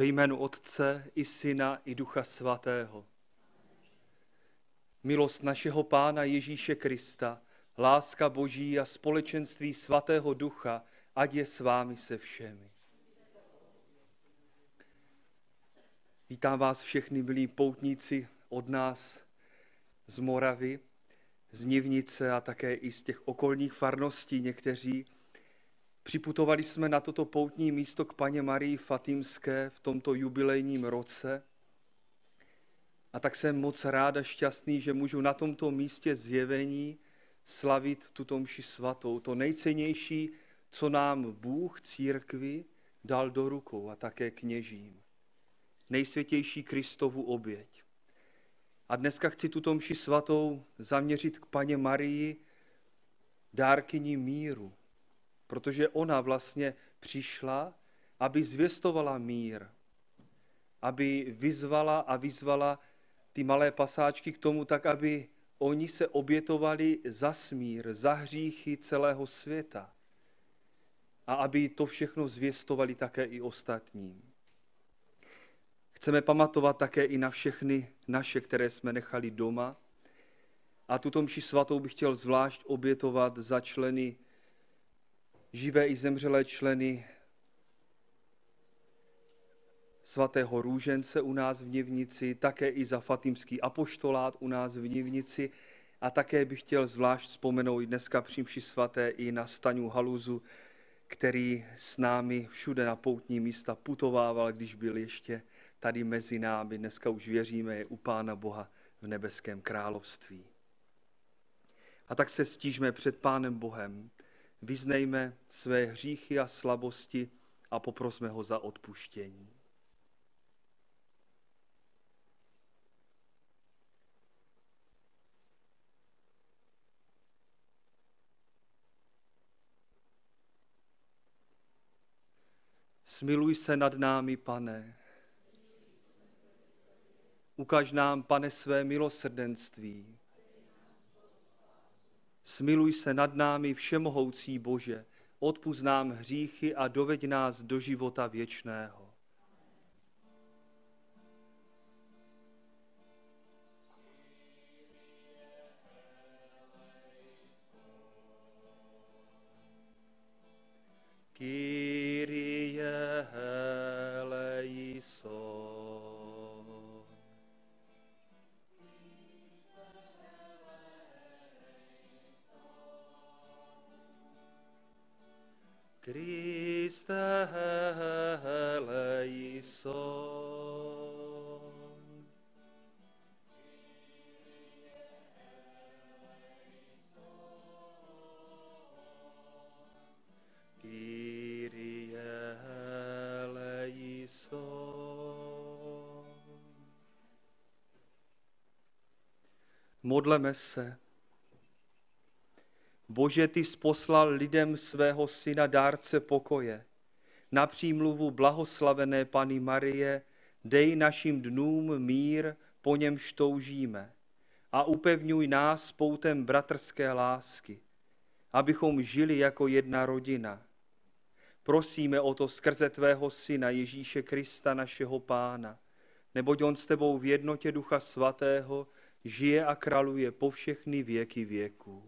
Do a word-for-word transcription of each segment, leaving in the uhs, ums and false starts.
Ve jménu Otce i Syna i Ducha Svatého. Milost našeho Pána Ježíše Krista, láska Boží a společenství Svatého Ducha, ať je s vámi se všemi. Vítám vás všechny, milí poutníci od nás z Moravy, z Nivnice a také i z těch okolních farností někteří. Připutovali jsme na toto poutní místo k Panně Marii Fatimské v tomto jubilejním roce. A tak jsem moc rád a šťastný, že můžu na tomto místě zjevení slavit tuto mši svatou. To nejcennější, co nám Bůh církvi dal do rukou a také kněžím. Nejsvětější Kristovu oběť. A dneska chci tuto mši svatou zaměřit k Panně Marii, dárkyni míru. Protože ona vlastně přišla, aby zvěstovala mír, aby vyzvala a vyzvala ty malé pasáčky k tomu, tak aby oni se obětovali za smír, za hříchy celého světa a aby to všechno zvěstovali také i ostatním. Chceme pamatovat také i na všechny naše, které jsme nechali doma, a tuto mši svatou bych chtěl zvlášť obětovat za členy, živé i zemřelé členy svatého Růžence u nás v Nivnici, také i za Fatimský apoštolát u nás v Nivnici a také bych chtěl zvlášť vzpomenout dneska při mši svaté i na Staňu Haluzu, který s námi všude na poutní místa putovával, když byl ještě tady mezi námi. Dneska už věříme, je u Pána Boha v nebeském království. A tak se stížme před Pánem Bohem, vyznejme své hříchy a slabosti a poprosme ho za odpuštění. Smiluj se nad námi, Pane. Ukaž nám, Pane, své milosrdenství. Smiluj se nad námi, všemohoucí Bože, odpusť nám hříchy a doveď nás do života věčného. Kyrie eleison. Christe eleison. Kyrie eleison. Modleme se. Bože, ty jsi poslal lidem svého syna dárce pokoje. Na přímluvu blahoslavené Panny Marie, dej našim dnům mír, po němž toužíme. A upevňuj nás poutem bratrské lásky, abychom žili jako jedna rodina. Prosíme o to skrze tvého syna Ježíše Krista, našeho Pána, neboť on s tebou v jednotě Ducha Svatého žije a králuje po všechny věky věků.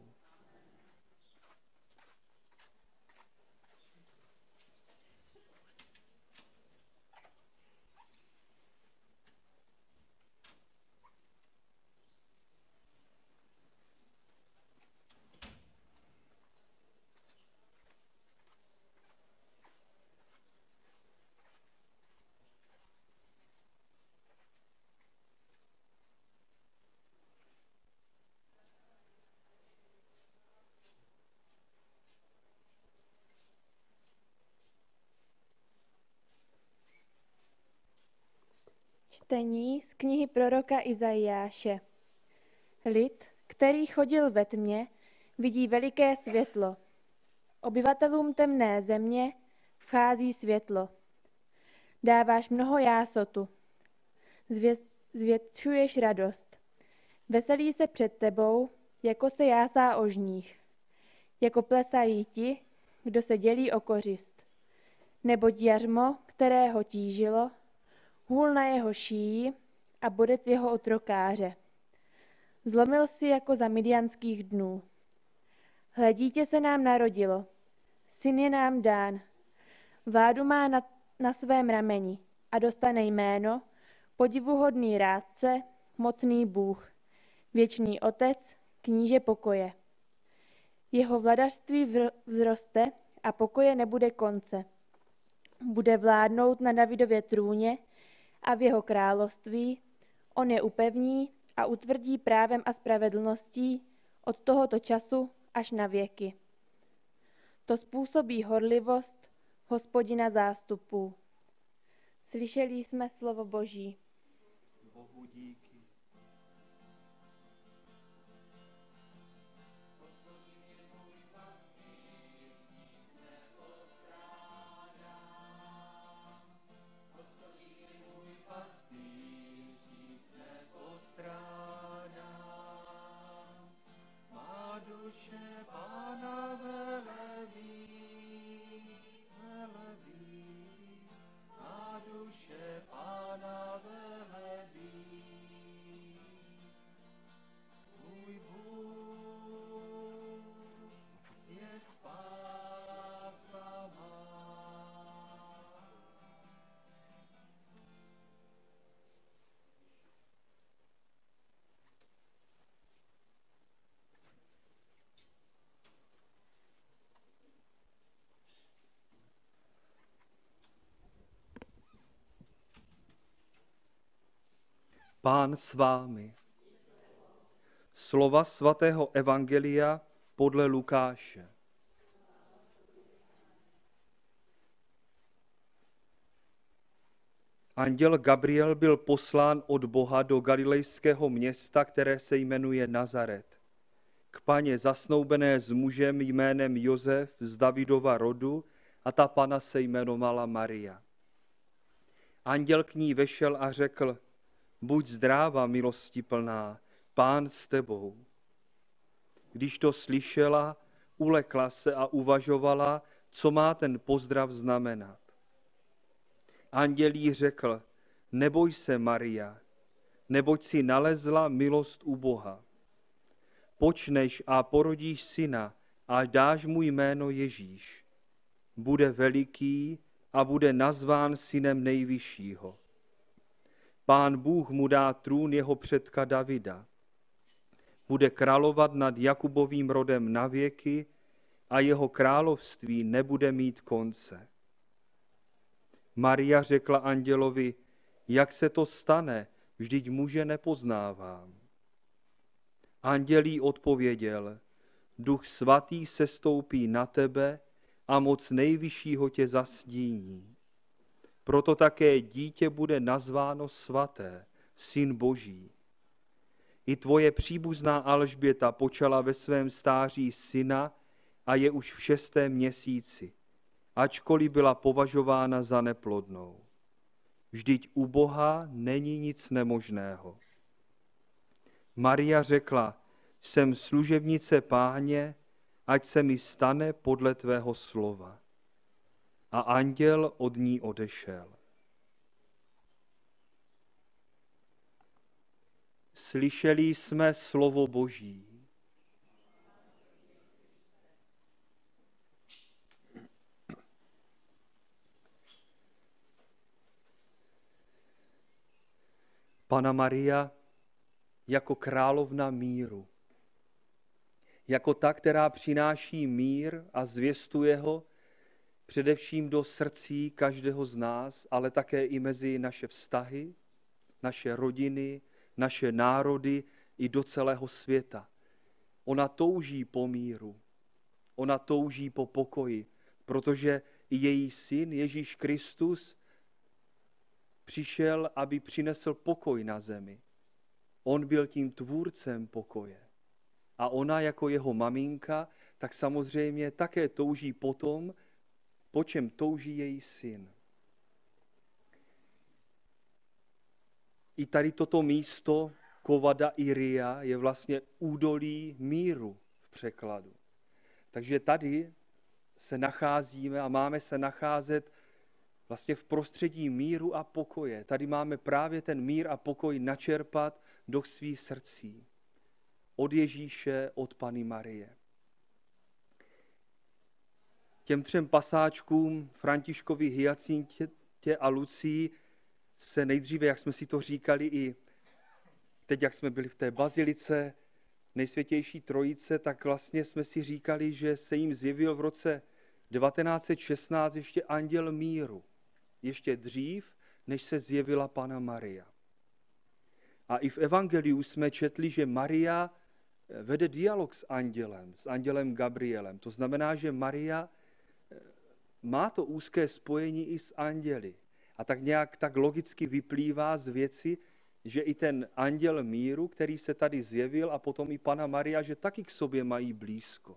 Čtení z knihy proroka Izajáše. Lid, který chodil ve tmě, vidí veliké světlo. Obyvatelům temné země vchází světlo. Dáváš mnoho jásotu. Zvě- zvětšuješ radost. Veselí se před tebou, jako se jásá ožních. Jako plesají ti, kdo se dělí o kořist. Neboť jařmo, které ho tížilo, hůl na jeho šíji a bodec jeho otrokáře. Zlomil si jako za midianských dnů. Hle, dítě se nám narodilo, syn je nám dán, vládu má na, na svém rameni a dostane jméno podivuhodný rádce, mocný Bůh, věčný Otec, kníže pokoje. Jeho vladařství vzroste a pokoje nebude konce. Bude vládnout na Davidově trůně a v jeho království on je upevní a utvrdí právem a spravedlností od tohoto času až na věky. To způsobí horlivost Hospodina zástupů. Slyšeli jsme slovo Boží. Bohu díky. Pán s vámi. Slova svatého evangelia podle Lukáše. Anděl Gabriel byl poslán od Boha do galilejského města, které se jmenuje Nazaret, k paně zasnoubené s mužem jménem Josef z Davidova rodu, a ta pana se jmenovala Maria. Anděl k ní vešel a řekl: Buď zdráva, milostiplná, Pán s tebou. Když to slyšela, ulekla se a uvažovala, co má ten pozdrav znamenat. Anděl jí řekl: Neboj se, Maria, neboť si nalezla milost u Boha. Počneš a porodíš syna a dáš mu jméno Ježíš. Bude veliký a bude nazván synem Nejvyššího. Pán Bůh mu dá trůn jeho předka Davida. Bude královat nad Jakubovým rodem na věky a jeho království nebude mít konce. Maria řekla andělovi: Jak se to stane, vždyť muže nepoznávám. Anděl jí odpověděl: Duch svatý sestoupí na tebe a moc Nejvyššího tě zastíní. Proto také dítě bude nazváno svaté, Syn Boží. I tvoje příbuzná Alžběta počala ve svém stáří syna a je už v šestém měsíci, ačkoliv byla považována za neplodnou. Vždyť u Boha není nic nemožného. Maria řekla: Jsem služebnice Páně, ať se mi stane podle tvého slova. A anděl od ní odešel. Slyšeli jsme slovo Boží. Panna Maria jako královna míru, jako ta, která přináší mír a zvěstuje ho především do srdcí každého z nás, ale také i mezi naše vztahy, naše rodiny, naše národy i do celého světa. Ona touží po míru, ona touží po pokoji, protože i její syn Ježíš Kristus přišel, aby přinesl pokoj na zemi. On byl tím tvůrcem pokoje. A ona jako jeho maminka, tak samozřejmě také touží po tom, po čem touží její syn. I tady toto místo Kovada Iria je vlastně údolí míru v překladu. Takže tady se nacházíme a máme se nacházet vlastně v prostředí míru a pokoje. Tady máme právě ten mír a pokoj načerpat do svých srdcí. Od Ježíše, od Panny Marie. Těm třem pasáčkům, Františkovi, Hyacintě a Lucii, se nejdříve, jak jsme si to říkali i teď, jak jsme byli v té bazilice Nejsvětější Trojice, tak vlastně jsme si říkali, že se jim zjevil v roce devatenáct set šestnáct ještě anděl míru. Ještě dřív, než se zjevila Panna Maria. A i v evangeliu jsme četli, že Maria vede dialog s andělem, s andělem Gabrielem. To znamená, že Maria má to úzké spojení i s anděli. A tak nějak tak logicky vyplývá z věci, že i ten anděl míru, který se tady zjevil, a potom i Panna Maria, že taky k sobě mají blízko.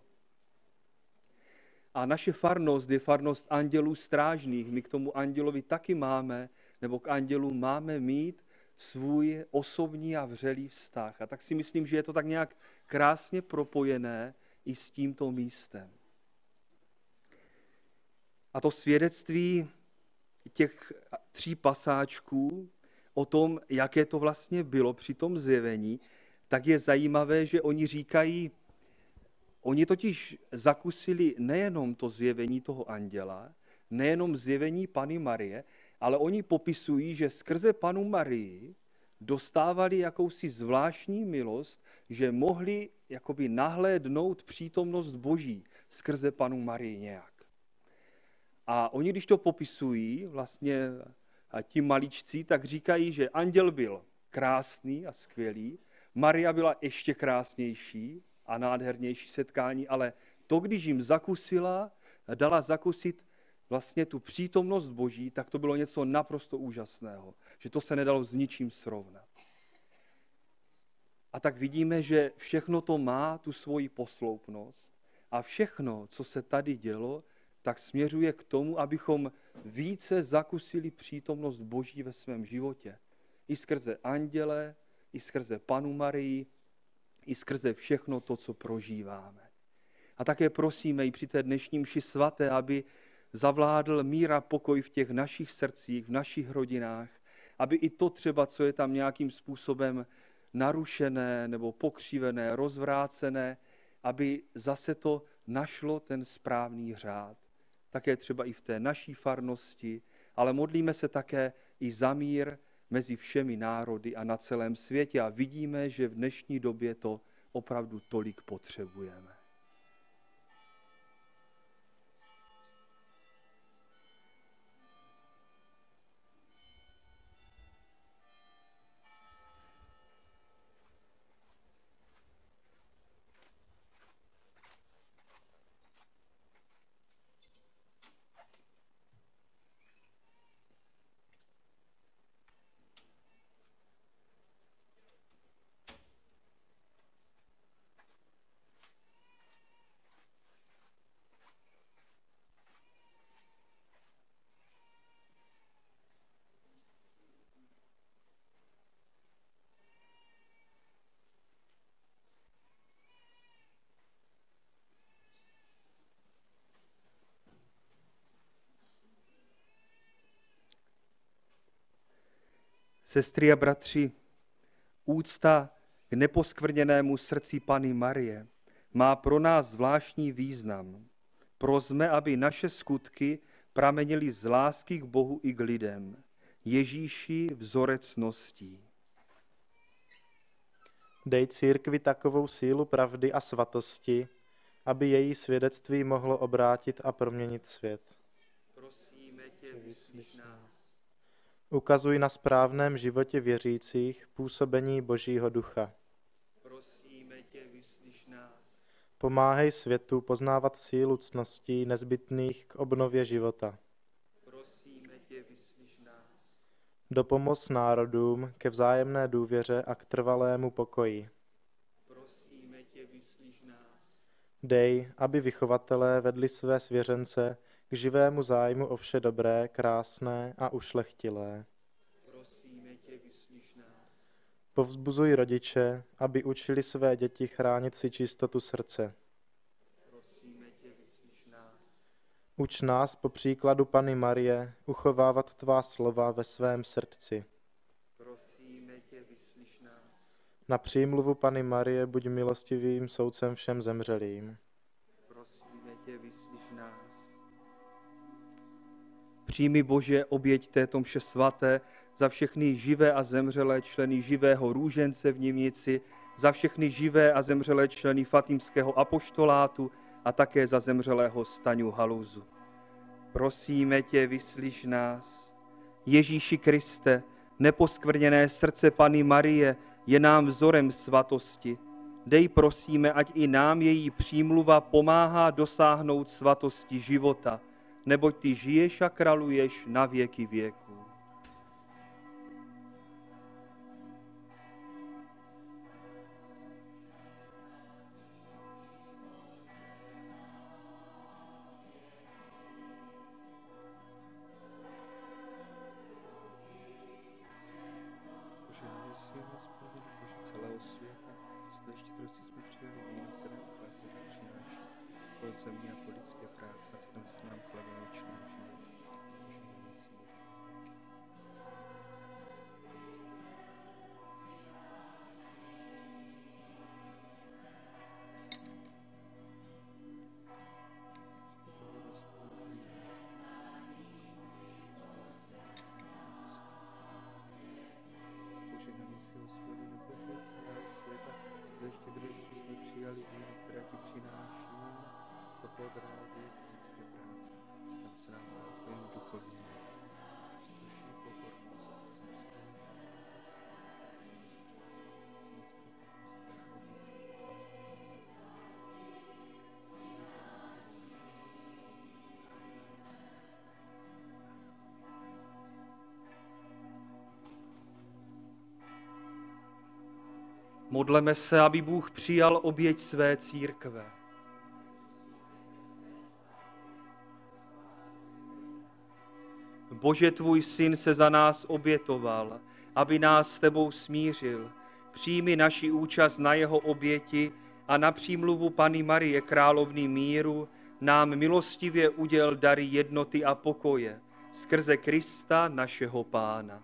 A naše farnost je farnost andělů strážných. My k tomu andělovi taky máme, nebo k andělu máme mít svůj osobní a vřelý vztah. A tak si myslím, že je to tak nějak krásně propojené i s tímto místem. A to svědectví těch tří pasáčků o tom, jaké to vlastně bylo při tom zjevení, tak je zajímavé, že oni říkají, oni totiž zakusili nejenom to zjevení toho anděla, nejenom zjevení Panny Marie, ale oni popisují, že skrze Pannu Marii dostávali jakousi zvláštní milost, že mohli jakoby nahlédnout přítomnost Boží skrze Pannu Marii nějak. A oni, když to popisují, vlastně a ti maličcí, tak říkají, že anděl byl krásný a skvělý, Maria byla ještě krásnější a nádhernější setkání, ale to, když jim zakusila, dala zakusit vlastně tu přítomnost Boží, tak to bylo něco naprosto úžasného, že to se nedalo s ničím srovnat. A tak vidíme, že všechno to má tu svoji posloupnost a všechno, co se tady dělo, tak směřuje k tomu, abychom více zakusili přítomnost Boží ve svém životě. I skrze anděle, i skrze Pannu Marii, i skrze všechno to, co prožíváme. A také prosíme i při té dnešní mši svaté, aby zavládl mír a pokoj v těch našich srdcích, v našich rodinách, aby i to třeba, co je tam nějakým způsobem narušené nebo pokřivené, rozvrácené, aby zase to našlo ten správný řád. Také třeba i v té naší farnosti, ale modlíme se také i za mír mezi všemi národy a na celém světě a vidíme, že v dnešní době to opravdu tolik potřebujeme. Sestry a bratři, úcta k neposkvrněnému srdci Panny Marie má pro nás zvláštní význam. Prosme, aby naše skutky pramenily z lásky k Bohu i k lidem. Ježíši vzorec cností. Dej církvi takovou sílu pravdy a svatosti, aby její svědectví mohlo obrátit a proměnit svět. Prosíme tě, vyslyš nás. Ukazuj na správném životě věřících působení Božího ducha. Prosíme tě, vyslyš nás. Pomáhej světu poznávat sílu cností nezbytných k obnově života. Prosíme tě, vyslyš nás. Dopomoz národům ke vzájemné důvěře a k trvalému pokoji. Prosíme tě, vyslyš nás. Dej, aby vychovatelé vedli své svěřence k živému zájmu o vše dobré, krásné a ušlechtilé. Prosíme tě, vyslyš nás. Povzbuzuj rodiče, aby učili své děti chránit si čistotu srdce. Prosíme tě, vyslyš nás. Uč nás po příkladu Panny Marie uchovávat tvá slova ve svém srdci. Prosíme tě, vyslyš nás. Na přímluvu Panny Marie buď milostivým soudcem všem zemřelým. Prosíme tě, vyslyš nás. Přijmi, Bože, oběť této mše svaté za všechny živé a zemřelé členy živého růžence v Nivnici, za všechny živé a zemřelé členy Fatimského apoštolátu a také za zemřelého Staňu Haluzu. Prosíme tě, vyslyš nás. Ježíši Kriste, neposkvrněné srdce Panny Marie je nám vzorem svatosti. Dej, prosíme, ať i nám její přímluva pomáhá dosáhnout svatosti života, neboť ty žiješ a kraluješ na věky věků. Požehnání si, Hospodin, Bože celého světa, z tvé štědrosti jsme přijali víno, které ochlapě přináší po země a po lidské práce a stan se nám chlebem věčného života. Požehnání si, Bože. Požehnání si, Hospodin, Bože celého světa, z tvé štědrosti jsme přijali víno, které ti přináším, to podrávě lidské práce, stan se nám nápojem duchovním. Vzduší pokornost se Modleme se, aby Bůh přijal oběť své církve. Bože, tvůj syn se za nás obětoval, aby nás s tebou smířil. Přijmi naši účast na jeho oběti a na přímluvu Panny Marie, královny míru, nám milostivě uděl dary jednoty a pokoje skrze Krista našeho Pána.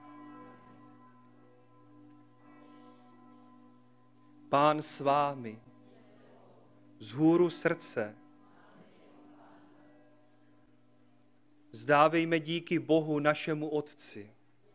Pán s vámi, vzhůru srdce, vzdávejme díky Bohu našemu Otci.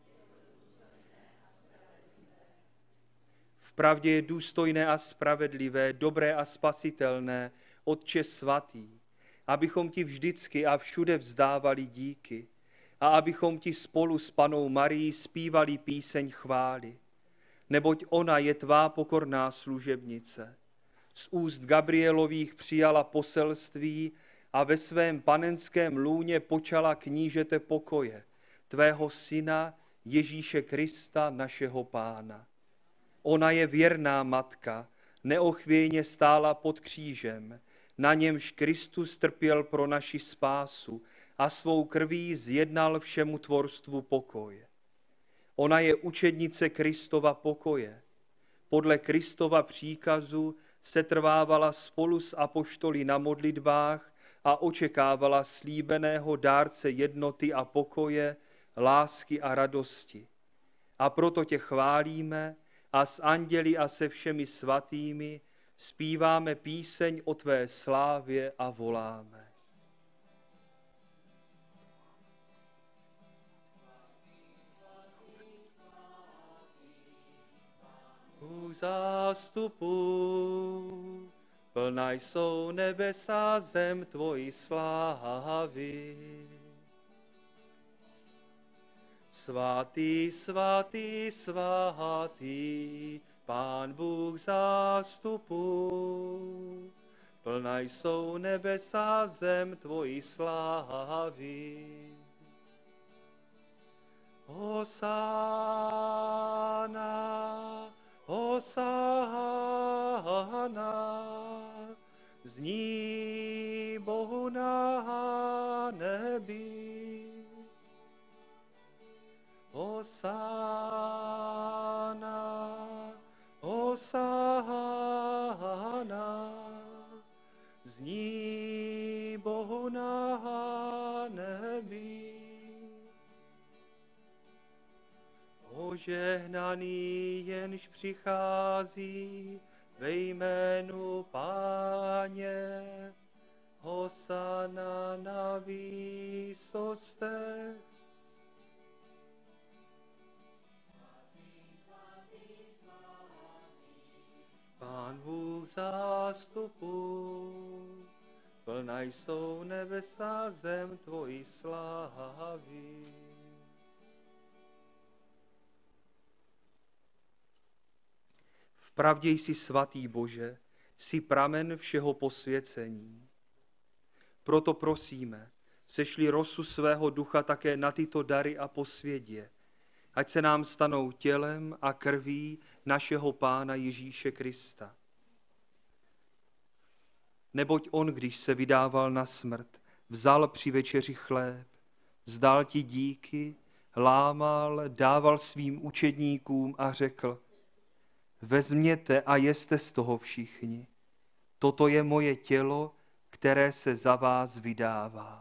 Vpravdě je důstojné a spravedlivé, dobré a spasitelné, Otče svatý, abychom ti vždycky a všude vzdávali díky a abychom ti spolu s Pannou Marií zpívali píseň chvály. Neboť ona je tvá pokorná služebnice. Z úst Gabrielových přijala poselství a ve svém panenském lůně počala knížete pokoje, tvého syna Ježíše Krista, našeho Pána. Ona je věrná matka, neochvějně stála pod křížem, na němž Kristus trpěl pro naši spásu a svou krví zjednal všemu tvorstvu pokoj. Ona je učednice Kristova pokoje. Podle Kristova příkazu setrvávala spolu s apoštoly na modlitbách a očekávala slíbeného dárce jednoty a pokoje, lásky a radosti. A proto tě chválíme a s anděli a se všemi svatými zpíváme píseň o tvé slávě a voláme. U zástupu plná jsou nebesa, zem tvojí slávy. Svatý, svatý, svatý, Pán Bůh zástupu. Plná jsou nebesa, zem tvojí slávy. Hosána, Hosána, zní Bohu na nebi. Hosána, Hosána, zní Bohu na Požehnaný, jenž přichází ve jménu Páně. Hosana na výsostech. Pán Bůh zástupu, plná jsou nebesa, zem tvojí slávy. Vpravdě jsi svatý Bože, jsi pramen všeho posvěcení. Proto prosíme, sešli rosu svého ducha také na tyto dary a posvědě, ať se nám stanou tělem a krví našeho Pána Ježíše Krista. Neboť on, když se vydával na smrt, vzal při večeři chléb, vzdal ti díky, lámal, dával svým učedníkům a řekl: vezměte a jeste z toho všichni. Toto je moje tělo, které se za vás vydává.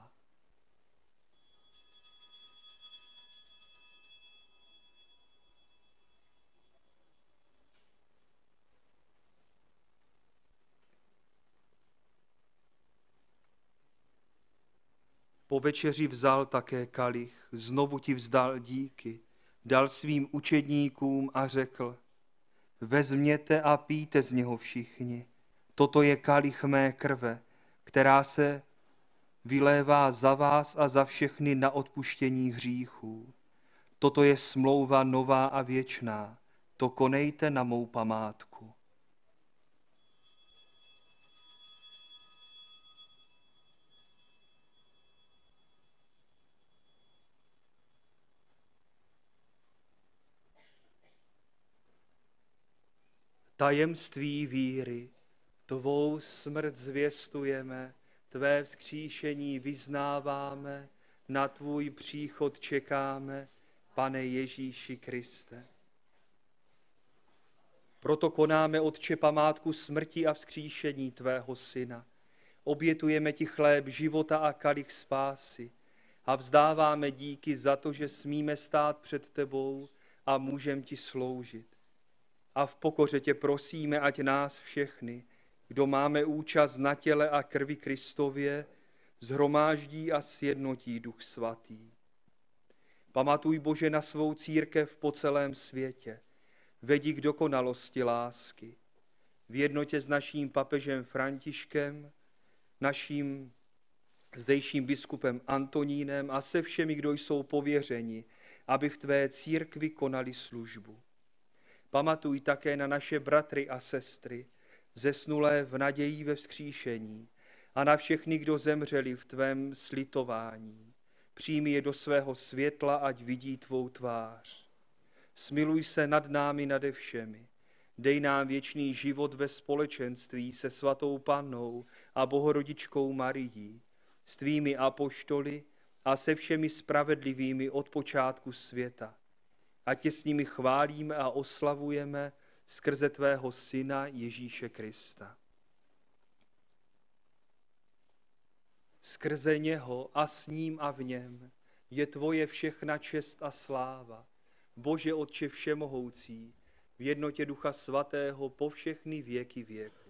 Po večeři vzal také kalich, znovu ti vzdal díky, dal svým učedníkům a řekl: vezměte a pijte z něho všichni. Toto je kalich mé krve, která se vylévá za vás a za všechny na odpuštění hříchů. Toto je smlouva nová a věčná. To konejte na mou památku. Tajemství víry, tvou smrt zvěstujeme, tvé vzkříšení vyznáváme, na tvůj příchod čekáme, Pane Ježíši Kriste. Proto konáme, Otče, památku smrti a vzkříšení tvého Syna. Obětujeme ti chléb života a kalich spásy a vzdáváme díky za to, že smíme stát před tebou a můžeme ti sloužit. A v pokoře tě prosíme, ať nás všechny, kdo máme účast na těle a krvi Kristově, shromáždí a sjednotí Duch Svatý. Pamatuj, Bože, na svou církev po celém světě. Vedi k dokonalosti lásky. V jednotě s naším papežem Františkem, naším zdejším biskupem Antonínem a se všemi, kdo jsou pověřeni, aby v tvé církvi konali službu. Pamatuj také na naše bratry a sestry, zesnulé v naději ve vzkříšení, a na všechny, kdo zemřeli v tvém slitování. Přijmi je do svého světla, ať vidí tvou tvář. Smiluj se nad námi nade všemi. Dej nám věčný život ve společenství se svatou Pannou a Bohorodičkou Marií, s tvými apoštoly a se všemi spravedlivými od počátku světa. A tě s nimi chválíme a oslavujeme skrze tvého Syna Ježíše Krista. Skrze něho a s ním a v něm je tvoje všechna čest a sláva, Bože Otče všemohoucí, v jednotě Ducha Svatého po všechny věky věků.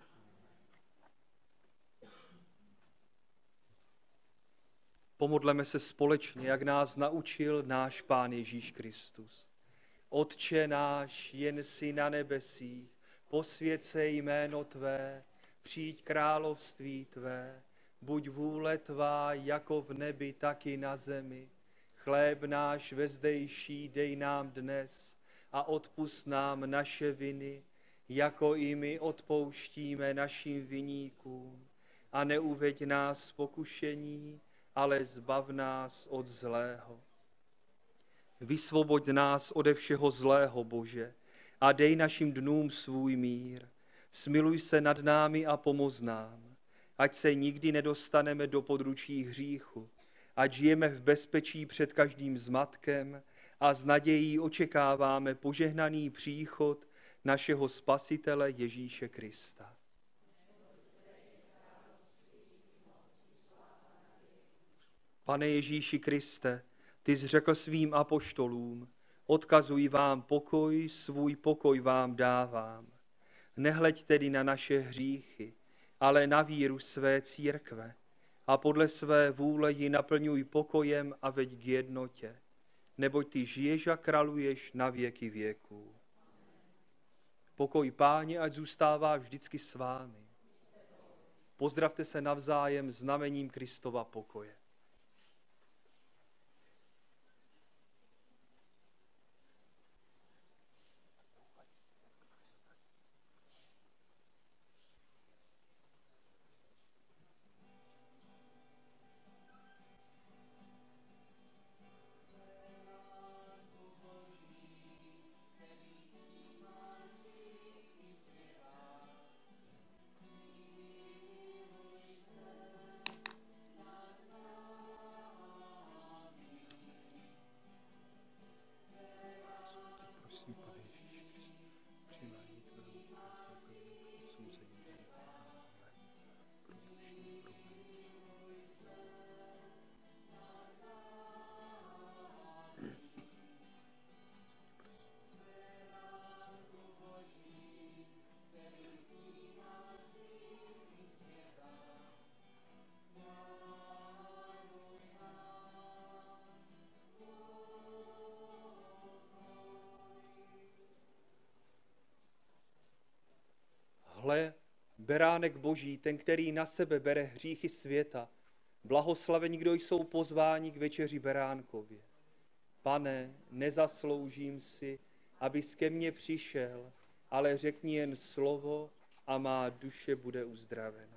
Pomodleme se společně, jak nás naučil náš Pán Ježíš Kristus. Otče náš, jen jsi na nebesích, posvěť se jméno tvé, přijď království tvé, buď vůle tvá jako v nebi, tak i na zemi. Chléb náš vezdejší dej nám dnes a odpusť nám naše viny, jako i my odpouštíme našim viníkům. A neuveď nás v pokušení, ale zbav nás od zlého. Vysvoboď nás ode všeho zlého, Bože, a dej našim dnům svůj mír. Smiluj se nad námi a pomoz nám, ať se nikdy nedostaneme do područí hříchu, ať žijeme v bezpečí před každým zmatkem a s nadějí očekáváme požehnaný příchod našeho Spasitele Ježíše Krista. Pane Ježíši Kriste, ty jsi řekl svým apoštolům, Odkazuji vám pokoj, svůj pokoj vám dávám. Nehleď tedy na naše hříchy, ale na víru své církve a podle své vůle ji naplňuj pokojem a veď k jednotě, neboť ty žiješ a králuješ na věky věků. Pokoj Páně, ať zůstává vždycky s vámi. Pozdravte se navzájem znamením Kristova pokoje. Hle, beránek Boží, ten, který na sebe bere hříchy světa. Blahoslavení, kdo jsou pozváni k večeři beránkově. Pane, nezasloužím si, abys ke mně přišel, ale řekni jen slovo a má duše bude uzdravena.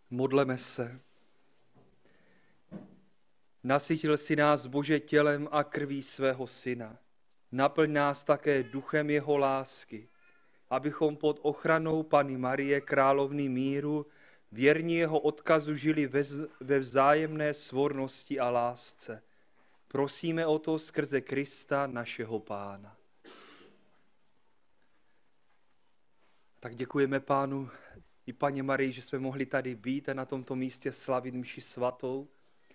Modleme se. Nasytil si nás, Bože, tělem a krví svého Syna. Naplň nás také duchem jeho lásky, abychom pod ochranou Panny Marie, královny míru, věrní jeho odkazu žili ve, ve vzájemné svornosti a lásce. Prosíme o to skrze Krista, našeho Pána. Tak děkujeme Pánu i Panně Marii, že jsme mohli tady být a na tomto místě slavit mši svatou.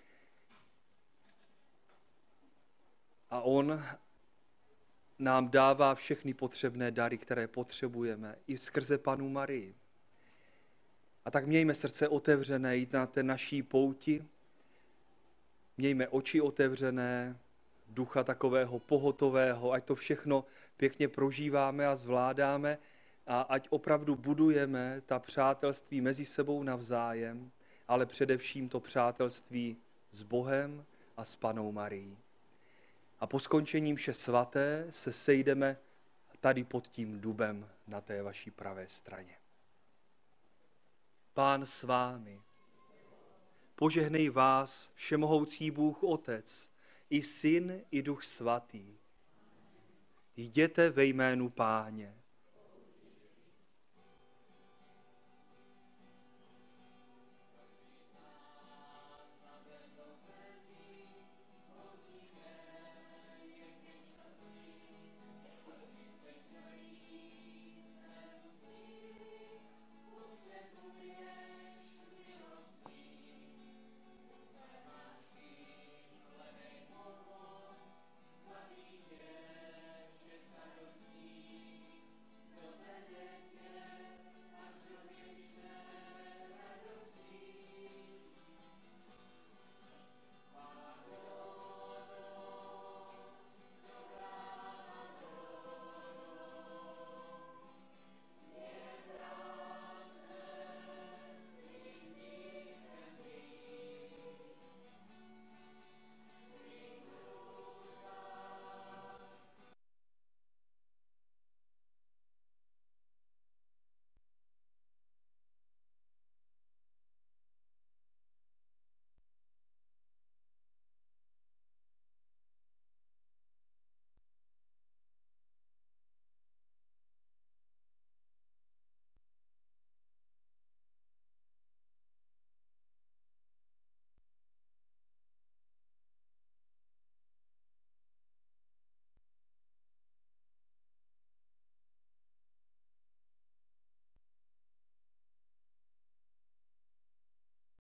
A on nám dává všechny potřebné dary, které potřebujeme, i skrze Pannu Marii. A tak mějme srdce otevřené jít na té naší pouti, mějme oči otevřené, ducha takového pohotového, ať to všechno pěkně prožíváme a zvládáme a ať opravdu budujeme ta přátelství mezi sebou navzájem, ale především to přátelství s Bohem a s Pannou Marií. A po skončení mše svaté se sejdeme tady pod tím dubem na té vaší pravé straně. Pán s vámi. Požehnej vás všemohoucí Bůh Otec, i Syn, i Duch Svatý. Jděte ve jménu Páně.